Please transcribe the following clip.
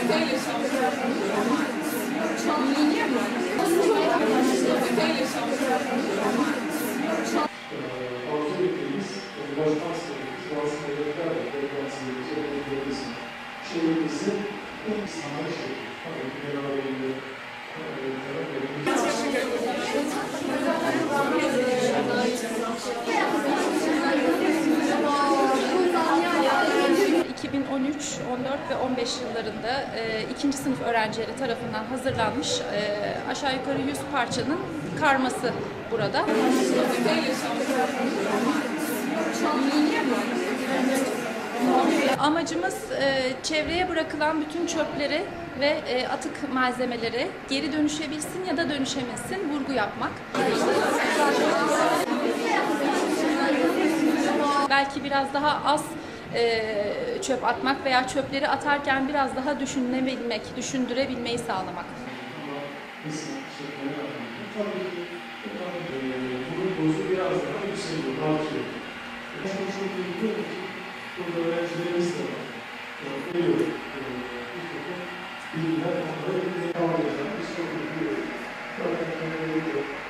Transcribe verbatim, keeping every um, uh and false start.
Şehrimizin ilk sanayi şehri. Tabii ki beraberinde iki bin on üç, on dört ve on beş yıllarında e, ikinci sınıf öğrencileri tarafından hazırlanmış e, aşağı yukarı yüz parçanın karması burada. Amacımız e, çevreye bırakılan bütün çöpleri ve e, atık malzemeleri geri dönüşebilsin ya da dönüşemesin vurgu yapmak. Belki biraz daha az e, çöp atmak veya çöpleri atarken biraz daha düşünebilmek, düşündürebilmeyi sağlamak. bunun dozu biraz daha yükseliyor, artıyor. Ben çok iyi biliyorum ki burada öğrencilerimiz de var. Geliyor. İlk okul bilgiler onlara devam edeceğim. Biz çok iyi biliyoruz.